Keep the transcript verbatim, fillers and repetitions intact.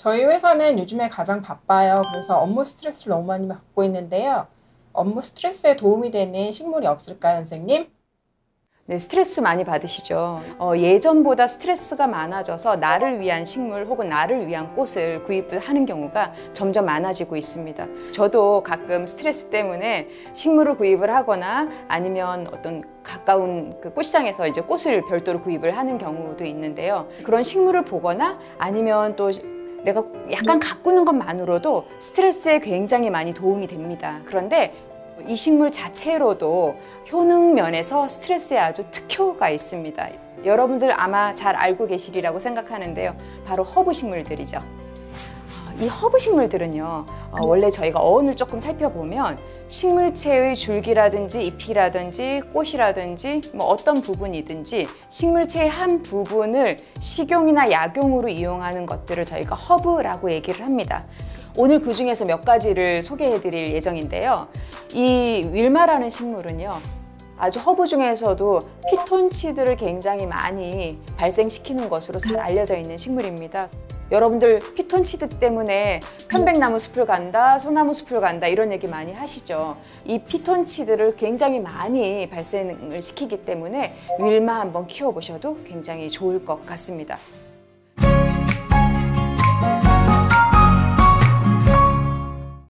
저희 회사는 요즘에 가장 바빠요. 그래서 업무 스트레스를 너무 많이 받고 있는데요. 업무 스트레스에 도움이 되는 식물이 없을까요, 선생님? 네, 스트레스 많이 받으시죠. 어, 예전보다 스트레스가 많아져서 나를 위한 식물 혹은 나를 위한 꽃을 구입을 하는 경우가 점점 많아지고 있습니다. 저도 가끔 스트레스 때문에 식물을 구입을 하거나 아니면 어떤 가까운 그 꽃시장에서 이제 꽃을 별도로 구입을 하는 경우도 있는데요. 그런 식물을 보거나 아니면 또 내가 약간 가꾸는 것만으로도 스트레스에 굉장히 많이 도움이 됩니다. 그런데 이 식물 자체로도 효능 면에서 스트레스에 아주 특효가 있습니다. 여러분들 아마 잘 알고 계시리라고 생각하는데요. 바로 허브 식물들이죠. 이 허브 식물들은요, 원래 저희가 어원을 조금 살펴보면 식물체의 줄기라든지 잎이라든지 꽃이라든지 뭐 어떤 부분이든지 식물체의 한 부분을 식용이나 약용으로 이용하는 것들을 저희가 허브라고 얘기를 합니다. 오늘 그 중에서 몇 가지를 소개해 드릴 예정인데요. 이 윌마라는 식물은요, 아주 허브 중에서도 피톤치드를 굉장히 많이 발생시키는 것으로 잘 알려져 있는 식물입니다. 여러분들 피톤치드 때문에 편백나무 숲을 간다, 소나무 숲을 간다 이런 얘기 많이 하시죠. 이 피톤치드를 굉장히 많이 발생을 시키기 때문에 윌마 한번 키워보셔도 굉장히 좋을 것 같습니다.